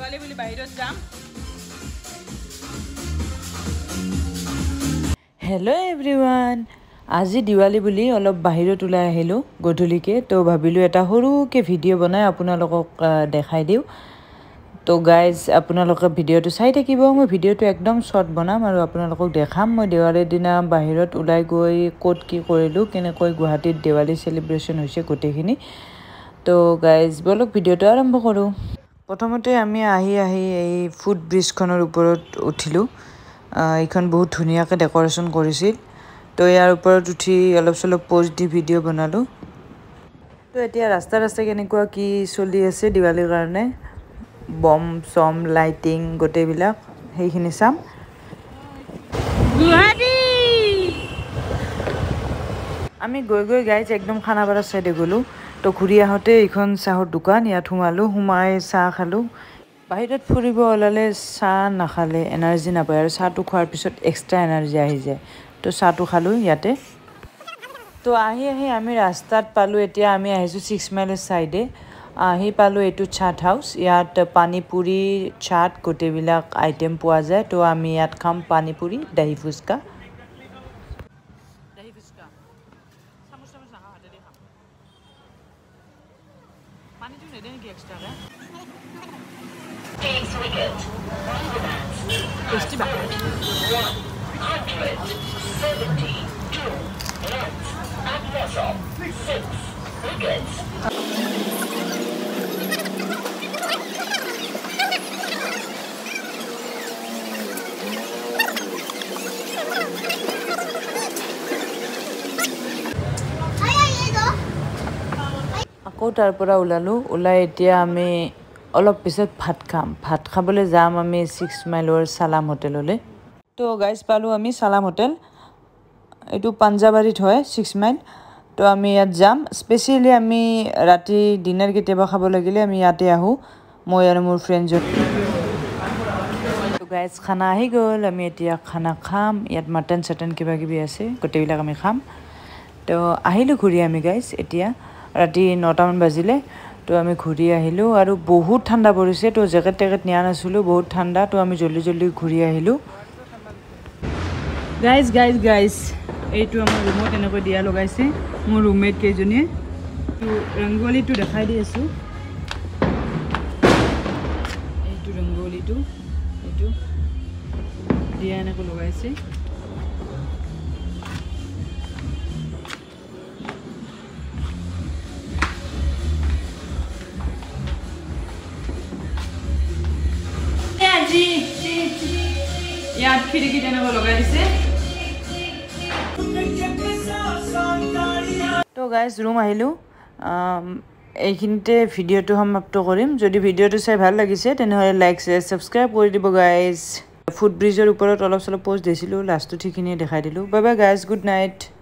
দিৱালী বুলি বাহিৰত যাম हेलो एवरीवन আজি দিৱালী বুলি অলপ বাহিৰত ওলাই আহিলো গধুলিকে তো ভাবিলো এটা সৰুকে ভিডিও বনাই আপোনালোকক দেখাই দিও তো গাইজ আপোনালোকে ভিডিওটো চাই থাকিব মই ভিডিওটো একদম শৰ্ট বনাম আৰু আপোনালোকক দেখাম মই দিৱালীৰ দিনা বাহিৰত ওলাই গৈ কোট কি কৰিলো কেনেকৈ গুৱাহাটীত দিৱালী সেলিব্ৰেশন হৈছে গোটেখিনি তো গাইজ বলক ভিডিওটো আৰম্ভ কৰো প্ৰথমতে আমি আহি এই ফুড ব্ৰিজখনৰ ওপৰত উঠিলো এইখন বহুত ধুনিয়াকে ডেকোৰেশন কৰিছিল তো ইয়াৰ ওপৰত উঠি অলপ চলপ পোষ্ট দি ভিডিও বনালো তো এতিয়া ৰাস্তা কেনেকুৱা কি চলি আছে দিৱালীৰ কাৰণে বম সম লাইটিং গোটেইবিলাক সেইখিনি চাম গুৱাহাটী আমি গৈ গাইজ একদম খানাপাৰা সাইডে গলো তো ঘুৰি আহতে এইখন চাহৰ দোকান ইয়াত হুমালো হুমাই চাহ খালো বাহিৰত ফুৰিব ওলালে চাহ নাখালে এনাৰ্জি নাপায় আৰু চাহটো খোৱাৰ পিছত এক্সট্ৰা এনাৰ্জি আহি যায় তো চাহটো খালো ইয়াতে তো আহি আমি ৰাস্তাত পালো এতিয়া আমি আহিছো 6 মাইলৰ সাইডে আহি পালো এটো চাট হাউস ইয়াত পানী পুৰি চাট গোটেইবিলাক আইটেম পোৱা যায় তো আমি ইয়াত খাম পানী পুৰি দহি ফুচকা সামোসা সাহা হাতে দি খাম পানীটো নেদে নেকি এক্সট্ৰাকে টেষ্টি বা আকৌ তাৰ পৰা ওলালো ওলাই এতিয়া আমি অলপ পিছত ভাত খাবলৈ যাম আমি 6 মাইলৰ সালাম হোটেললে তো গাইজ পালো আমি সালাম হোটেল এটো পাঞ্জাবাৰীত হয় 6 মাইল তো আমি ইয়াত যাম স্পেশালি আমি ৰাতি ডিনাৰ কেতিয়াবা খাব লাগিলে আমি ইয়াতে আহো মই আৰু মোৰ ফ্ৰেন্ড জন তো গাইজ খানা আহি গ'ল আমি এতিয়া খানা খাম ইয়াত মটন চটন কিবা কিবি আছে গোটেইবিলাক আমি খাম তো আহিলো ঘুৰি আমি গাইজ এতিয়া ৰাতি 9টা মান বাজিলে তো আমি ঘুৰি আহিলো আৰু বহুত ঠাণ্ডা পৰিছে তো জেকেট নিয়া নাছিলো বহুত ঠাণ্ডা তো আমি জলদি ঘুৰি আহিলো গাইজ এইটো আমাৰ ৰুমত এনেকৈ দিয়া লগাইছে মোৰ ৰুমমেট কেজনীয়ে তো ৰংগোলীটো দেখাই দি আছো এইটো ৰংগোলীটো এইটো দিয়া এনেকৈ লগাইছে ইয়াত খিৰিকী তেনেকৈ লগাই দিছে তো গাইজ ৰুম আহিলো এইখিনিতে ভিডিওটো সমাপ্ত কৰিম যদি ভিডিওটো চাই ভাল লাগিছে তেনেহলে লাইক শেয়াৰ সাবস্ক্ৰাইব কৰি দিব গাইজ ফুড ব্ৰিজৰ ওপৰত অলপ চলপ পোষ্ট দিছিলো লাষ্টটো ঠিকখিনি দেখাই দিলো bye bye guys good night